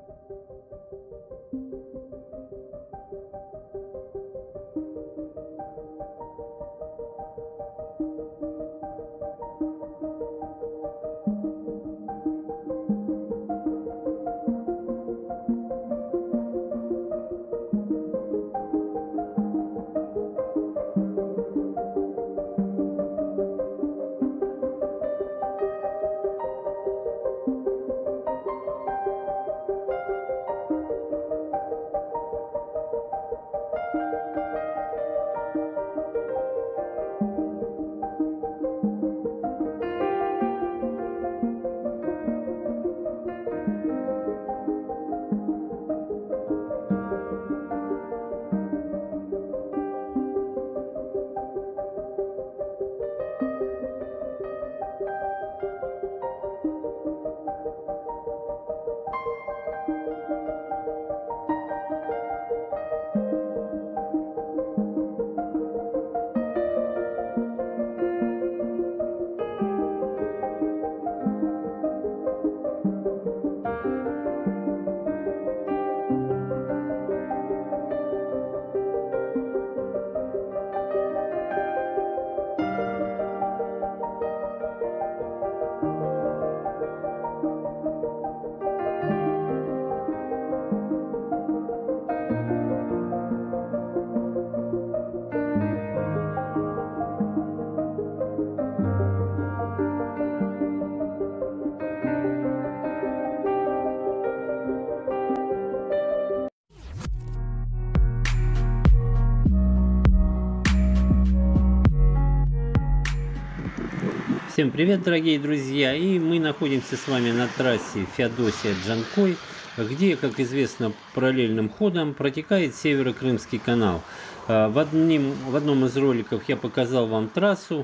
Всем привет, дорогие друзья! И мы находимся с вами на трассе Феодосия-Джанкой, где, как известно, параллельным ходом протекает Северо-Крымский канал. В одном из роликов я показал вам трассу,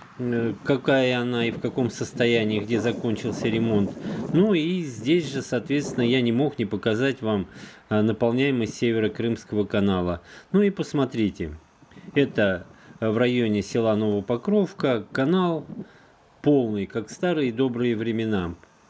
какая она и в каком состоянии, где закончился ремонт. Ну и здесь же, соответственно, я не мог не показать вам наполняемость Северо-Крымского канала. Ну и посмотрите, это в районе села Новопокровка, канал полный, как в старые добрые времена.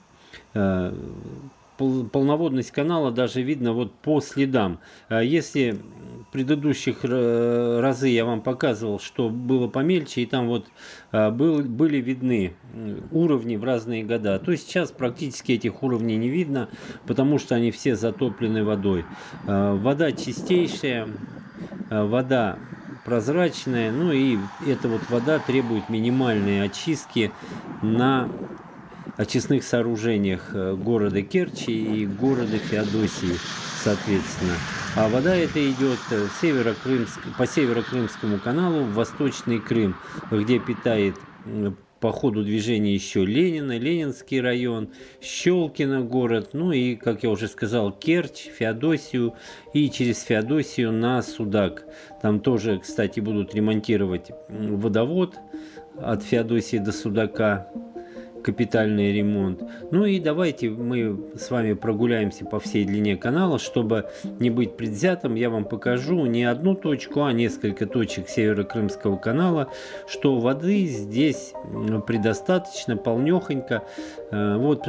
Полноводность канала даже видно вот по следам. Если в предыдущих разы я вам показывал, что было помельче, и там вот были видны уровни в разные года, то сейчас практически этих уровней не видно, потому что они все затоплены водой. Вода чистейшая, вода прозрачная, ну и эта вот вода требует минимальной очистки на очистных сооружениях города Керчи и города Феодосии, соответственно. А вода эта идет по Северо-Крымскому каналу в Восточный Крым, где питает по ходу движения еще Ленинский район, Щелкино город, ну и, как я уже сказал, Керчь, Феодосию и через Феодосию на Судак. Там тоже, кстати, будут ремонтировать водовод от Феодосии до Судака. Капитальный ремонт. Ну и давайте мы с вами прогуляемся по всей длине канала, чтобы не быть предвзятым. Я вам покажу не одну точку, а несколько точек Северо-Крымского канала, что воды здесь предостаточно, полнехонько. Вот,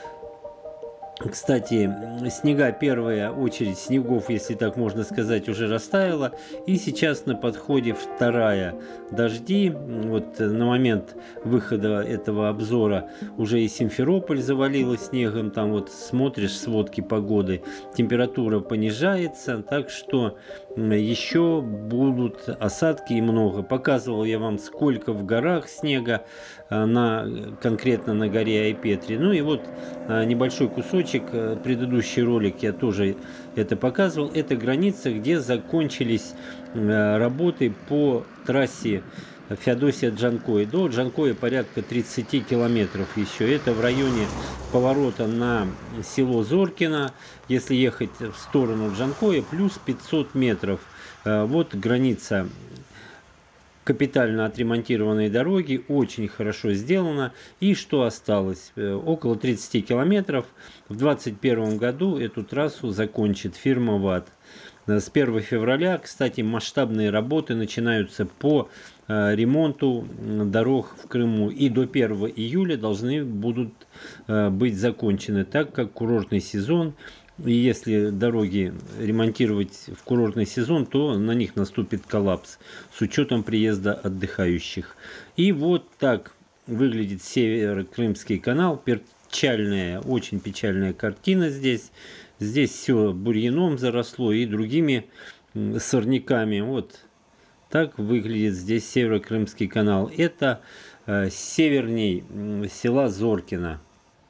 кстати, снега, первая очередь снегов, если так можно сказать, уже растаяла. И сейчас на подходе вторая. Дожди. Вот на момент выхода этого обзора уже и Симферополь завалило снегом. Там вот смотришь сводки погоды, температура понижается. Так что еще будут осадки и много. Показывал я вам, сколько в горах снега, конкретно на горе Айпетри. Ну и вот небольшой кусочек, предыдущий ролик я тоже это показывал. Это граница, где закончились работы по трассе Феодосия-Джанкой. До Джанкоя порядка 30 километров еще. Это в районе поворота на село Зоркино. Если ехать в сторону Джанкоя, плюс 500 метров. Вот граница капитально отремонтированной дороги, очень хорошо сделано. И что осталось? Около 30 километров. В 2021 году эту трассу закончит фирма ВАТ. С 1 февраля, кстати, масштабные работы начинаются по ремонту дорог в Крыму. И до 1 июля должны будут быть закончены, так как курортный сезон И если дороги ремонтировать в курортный сезон, то на них наступит коллапс с учетом приезда отдыхающих. И вот так выглядит Северо-Крымский канал. Печальная, очень печальная картина здесь. Здесь все бурьяном заросло и другими сорняками. Вот так выглядит здесь Северо-Крымский канал. Это северней села Зоркино.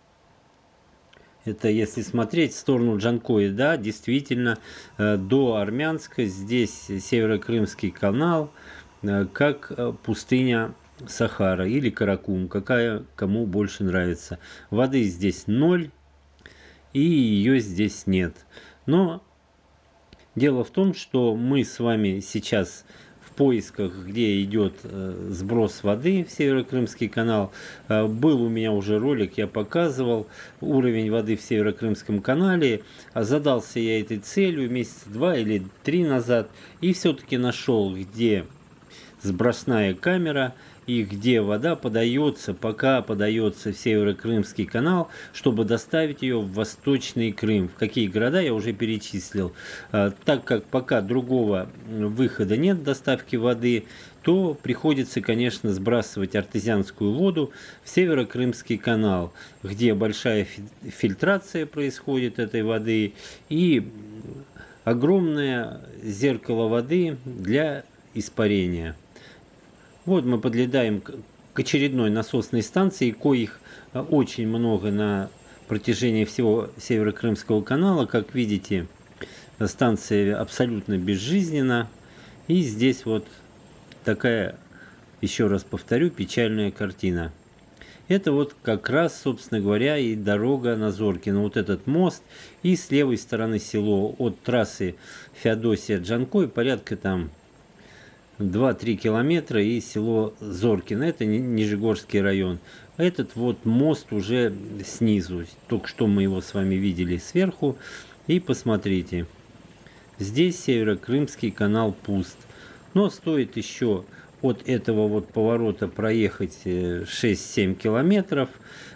Это если смотреть в сторону Джанкоя, да, действительно, до Армянска здесь Северо-Крымский канал, как пустыня Сахара или Каракум, какая кому больше нравится. Воды здесь 0, и ее здесь нет. Но дело в том, что мы с вами сейчас в поисках, где идет сброс воды в Северо-Крымский канал. Был у меня уже ролик, я показывал уровень воды в Северо-Крымском канале. Задался я этой целью месяца 2 или 3 назад и все-таки нашел, где сбросная камера и где вода подается, пока подается в Северо-Крымский канал, чтобы доставить ее в Восточный Крым. В какие города я уже перечислил. Так как пока другого выхода нет доставки воды, то приходится, конечно, сбрасывать артезианскую воду в Северо-Крымский канал, где большая фильтрация происходит этой воды и огромное зеркало воды для испарения. Вот мы подлетаем к очередной насосной станции, коих очень много на протяжении всего Северо-Крымского канала. Как видите, станция абсолютно безжизненна. И здесь вот такая, еще раз повторю, печальная картина. Это вот как раз, собственно говоря, и дорога на Зоркино. Вот этот мост. И с левой стороны село от трассы Феодосия-Джанкой порядка там 2-3 километра и село Зоркино. Это Нижегорский район. Этот вот мост уже снизу. Только что мы его с вами видели сверху. И посмотрите. Здесь Северо-Крымский канал пуст. Но стоит еще от этого вот поворота проехать 6-7 километров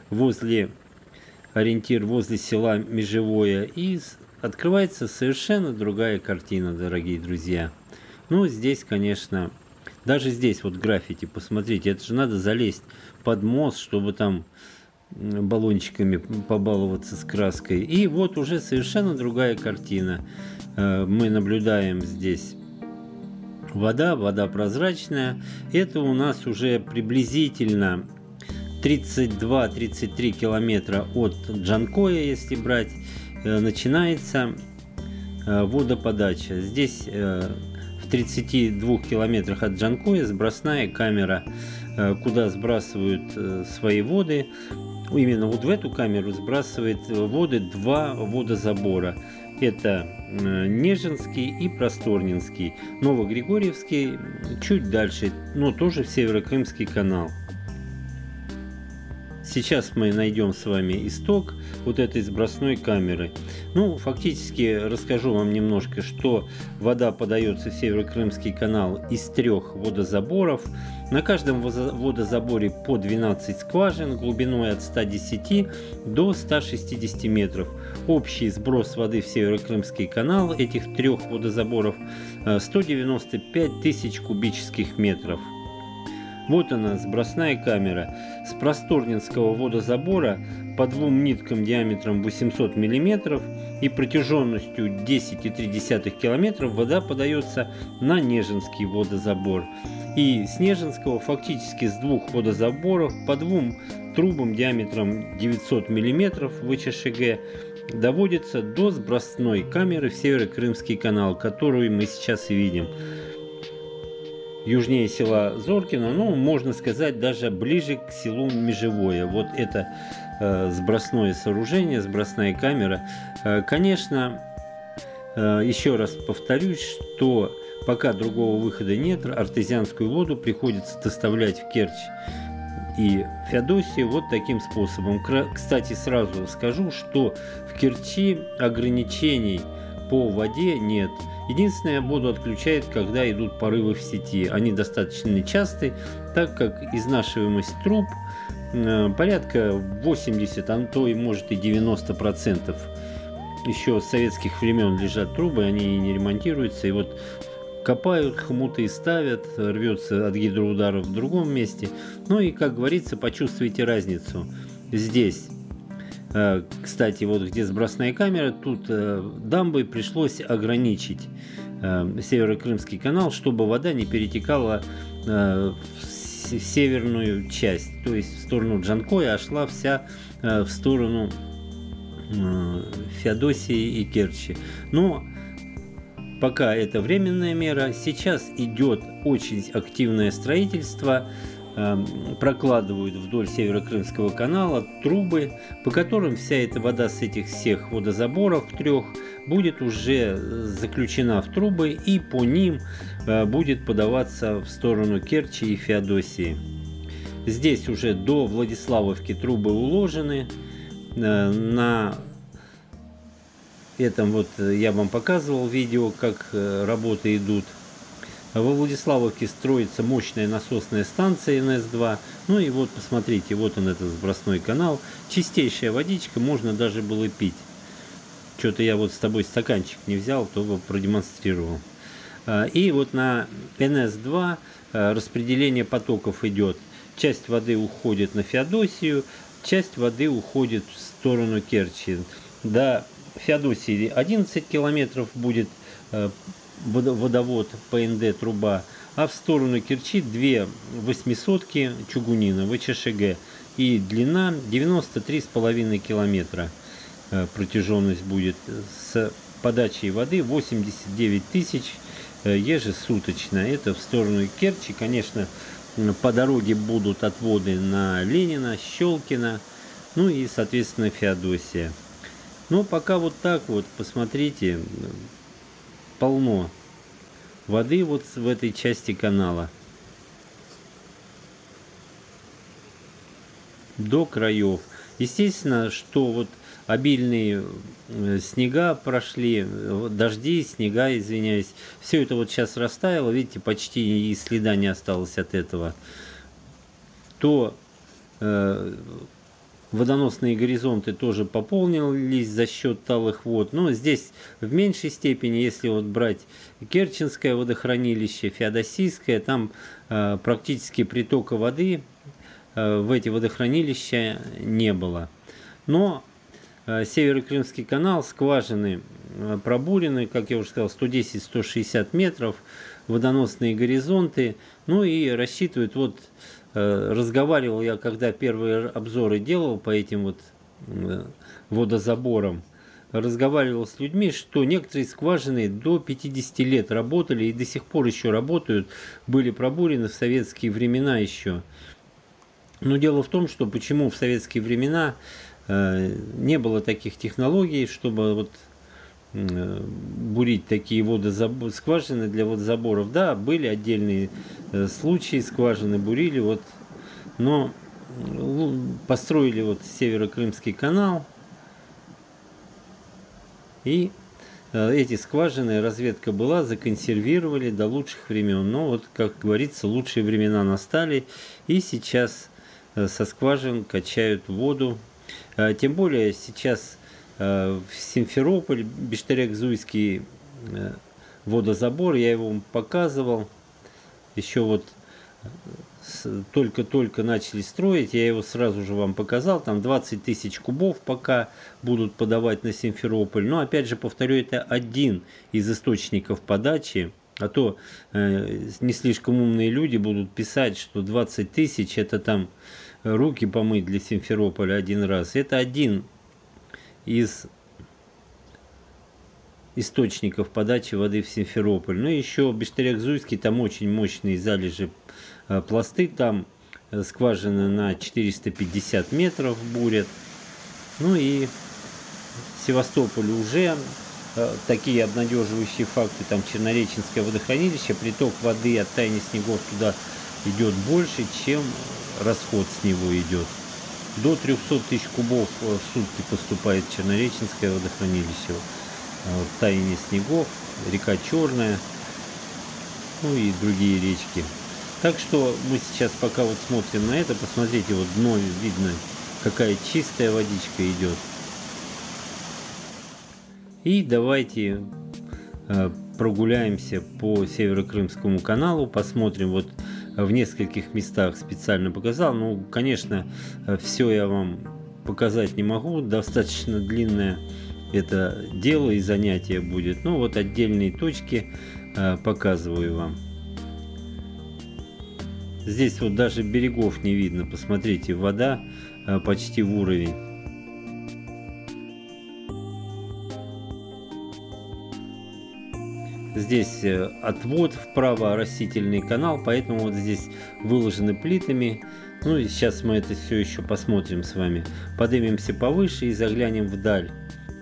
ориентир возле села Межевое. И открывается совершенно другая картина, дорогие друзья. Ну, здесь, конечно, даже здесь вот граффити, посмотрите, это же надо залезть под мост, чтобы там баллончиками побаловаться с краской. И вот уже совершенно другая картина. Мы наблюдаем здесь вода прозрачная. Это у нас уже приблизительно 32-33 километра от Джанкоя, если брать, начинается водоподача. Здесь в 32 километрах от Джанкоя сбросная камера, куда сбрасывают свои воды. Именно вот в эту камеру сбрасывает воды 2 водозабора. Это Нежинский и Просторнинский. Новогригорьевский чуть дальше, но тоже в Северо-Крымский канал. Сейчас мы найдем с вами исток вот этой сбросной камеры. Ну, фактически расскажу вам немножко, что вода подается в Северо-Крымский канал из 3 водозаборов. На каждом водозаборе по 12 скважин глубиной от 110 до 160 метров. Общий сброс воды в Северо-Крымский канал этих 3 водозаборов 195 тысяч кубических метров. Вот она, сбросная камера. С Просторнинского водозабора по 2 ниткам диаметром 800 мм и протяженностью 10,3 км вода подается на Нежинский водозабор. И с Нежинского фактически с 2 водозаборов по 2 трубам диаметром 900 мм ВЧШГ доводится до сбросной камеры в Северо-Крымский канал, которую мы сейчас и видим. Южнее села Зоркино, ну, можно сказать, даже ближе к селу Межевое. Вот это сбросное сооружение, сбросная камера. Конечно, еще раз повторюсь, что пока другого выхода нет, артезианскую воду приходится доставлять в Керчь и Феодосию вот таким способом. Кстати, сразу скажу, что в Керчи ограничений по воде нет. Единственное, воду отключают, когда идут порывы в сети. Они достаточно часты, так как изнашиваемость труб порядка 80, а то и может и 90%. еще с советских времен лежат трубы, они не ремонтируются, и вот копают, хомуты ставят, рвется от гидроудара в другом месте. Ну и, как говорится, почувствуйте разницу. Здесь, кстати, вот где сбросная камера, тут дамбой пришлось ограничить Северо-Крымский канал, чтобы вода не перетекала в северную часть, то есть в сторону Джанкоя, а шла вся в сторону Феодосии и Керчи. Но пока это временная мера. Сейчас идет очень активное строительство. Прокладывают вдоль Северо-Крымского канала трубы, по которым вся эта вода с этих всех водозаборов 3 будет уже заключена в трубы, и по ним будет подаваться в сторону Керчи и Феодосии. Здесь уже до Владиславовки трубы уложены. На этом вот я вам показывал видео, как работы идут. Во Владиславовке строится мощная насосная станция НС-2. Ну и вот посмотрите, вот он, этот сбросной канал. Чистейшая водичка, можно даже было пить. Что-то я вот с тобой стаканчик не взял, то бы продемонстрировал. И вот на НС-2 распределение потоков идет. Часть воды уходит на Феодосию, часть воды уходит в сторону Керчи. До Феодосии 11 километров будет водовод ПНД труба, а в сторону Керчи 2 восьмисотки чугунина ВЧШГ, и длина 93,5 километра протяженность будет, с подачей воды 89 тысяч ежесуточно. Это в сторону Керчи. Конечно, по дороге будут отводы на Ленина, Щелкино, ну и, соответственно, Феодосия. Но пока вот так вот, посмотрите, полно воды вот в этой части канала. До краев. Естественно, что вот обильные снега прошли, дожди, снега, извиняюсь, все это вот сейчас растаяло, видите, почти и следа не осталось от этого. То водоносные горизонты тоже пополнились за счет талых вод, но здесь в меньшей степени, если вот брать Керченское водохранилище, Феодосийское, там практически притока воды в эти водохранилища не было. Но Северо-Крымский канал, скважины пробурены, как я уже сказал, 110-160 метров, водоносные горизонты, ну и рассчитывают, вот разговаривал я, когда первые обзоры делал по этим вот водозаборам, разговаривал с людьми, что некоторые скважины до 50 лет работали и до сих пор еще работают, были пробурены в советские времена еще. Но дело в том, что почему в советские времена не было таких технологий, чтобы вот бурить такие скважины для водозаборов. Да, были отдельные случаи, скважины бурили, вот, но построили вот Северо-Крымский канал, и эти скважины, разведка была, законсервировали до лучших времен. Но вот, как говорится, лучшие времена настали, и сейчас со скважин качают воду. Тем более сейчас в Симферополь, Биштерек-Зуйский водозабор, я его вам показывал, еще вот только-только начали строить, я его сразу же вам показал, там 20 тысяч кубов пока будут подавать на Симферополь, но опять же повторю, это один из источников подачи, а то не слишком умные люди будут писать, что 20 тысяч это там руки помыть для Симферополя один раз. Это один из источников подачи воды в Симферополь. Ну и еще Биштерек-Зуйский, там очень мощные залежи пласты, там скважины на 450 метров бурят. Ну и Севастополь уже такие обнадеживающие факты, там Чернореченское водохранилище, приток воды от таяния снегов туда идет больше, чем расход с него идет. До 300 тысяч кубов в сутки поступает Чернореченское водохранилище. Таяние снегов, река Черная, ну и другие речки. Так что мы сейчас пока вот смотрим на это, посмотрите, вот дно видно, какая чистая водичка идет. И давайте прогуляемся по Северо-Крымскому каналу, посмотрим. Вот в нескольких местах специально показал. Ну, конечно, все я вам показать не могу, достаточно длинное это дело и занятие будет. Но вот отдельные точки показываю вам. Здесь вот даже берегов не видно, посмотрите, вода почти в уровень. Здесь отвод вправо, растительный канал, поэтому вот здесь выложены плитами. Ну и сейчас мы это все еще посмотрим с вами. Поднимемся повыше и заглянем вдаль.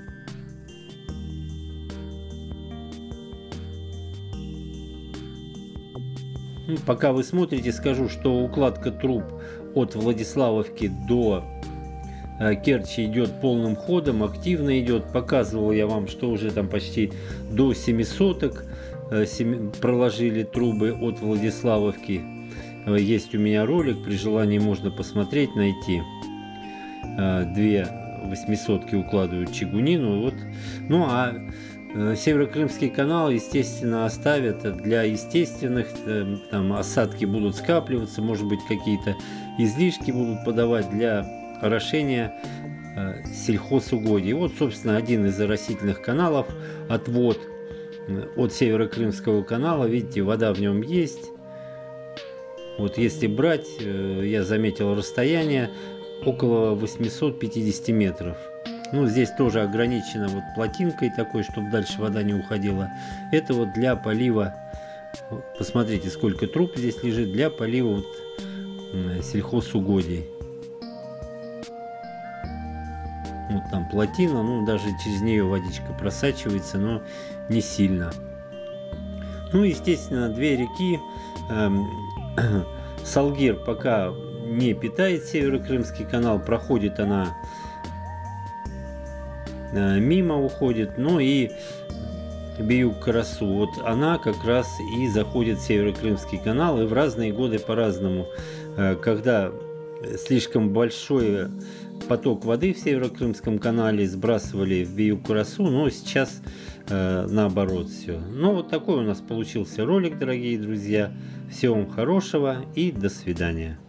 Ну, пока вы смотрите, скажу, что укладка труб от Владиславовки до Керчи идет полным ходом, активно идет. Показывал я вам, что уже там почти до 700 проложили трубы от Владиславовки. Есть у меня ролик, при желании можно посмотреть, найти. Две 800-ки укладывают чугунину. Вот. Ну а Северо-Крымский канал, естественно, оставят для естественных, там осадки будут скапливаться, может быть, какие-то излишки будут подавать для орошения сельхозугодий. Вот, собственно, один из оросительных каналов, отвод от Северо-Крымского канала. Видите, вода в нем есть. Вот если брать, я заметил расстояние около 850 метров. Ну, здесь тоже ограничено вот плотинкой такой, чтобы дальше вода не уходила. Это вот для полива. Посмотрите, сколько труб здесь лежит для полива вот сельхозугодий. Вот там плотина, ну даже через нее водичка просачивается, но не сильно. Ну, естественно, две реки. Салгир пока не питает Северо-Крымский канал, проходит она мимо, уходит. Ну и Биюк-Карасу, вот она как раз и заходит в Северо-Крымский канал, и в разные годы по-разному. Когда слишком большой поток воды в Северо-Крымском канале, сбрасывали в Биюк-Карасу, но сейчас наоборот все. Ну вот такой у нас получился ролик, дорогие друзья. Всего вам хорошего и до свидания.